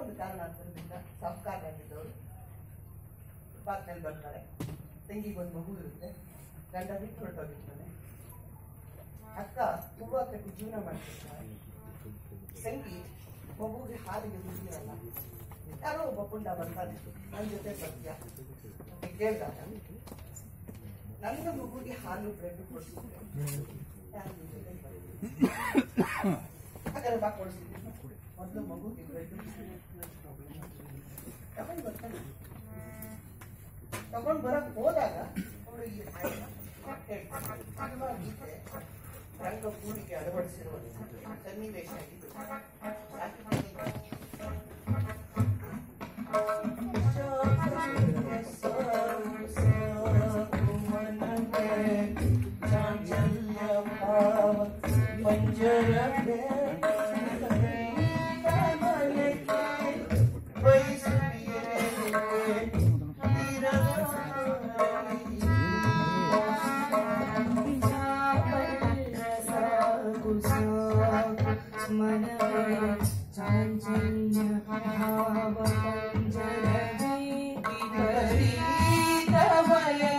ಒಂದು ಕಾರಣಾಂತರದಿಂದ ಸಾಫ್ಟ್ವೇರ್ನಾಗಿದ್ದವರು ಪಾತ್ನಲ್ಲಿ ಬರ್ತಾರೆ. ತಂಗಿಗೊಂದು ಮಗು ಇರುತ್ತೆ, ಗಂಡ ಬಿಟ್ಟು ಹೊರಟೋಗಿರ್ತಾನೆ. ಅಕ್ಕ ಹೂವ ಕಟ್ಟಿ ಜೀವನ ಮಾಡ್ತಿರ್ತಾರೆ. ತಂಗಿ ಮಗುಗೆ ಹಾಲಿಗೆ ದುಡ್ಡಿರಲ್ಲ. ಯಾರೋ ಒಬ್ಬ ಪುಂಡ ಬರ್ತಾನೆ, ನನ್ನ ಜೊತೆ ಬರ್ತೀಯ ಕೇಳಿದಾಗ ನನ್ನ ಮಗುಗೆ ಹಾಲು ಬ್ರೆಡ್ ಕೊಡ್ತಿದ್ದೆ, ಯಾರು ಹಾಗಾದ್ರೆ ಬಾ ಕೊಡಿಸಿದ್ದೀನಿ. ಮೊದಲು ಮಗುಗೆ ಬ್ರೆಡ್ ತಗೊಂಡು ಬರ್ತಾನೆ. ತಗೊಂಡು ಬರಕ್ ಹೋದಾಗ ಅವಳು ಈ ಗೀತೆ ರಂಗ ಕೂಡಿಗೆ ಅಳವಡಿಸಿರುವ ಸನ್ನಿವೇಶ ಆಗಿದ್ದು. Jayashree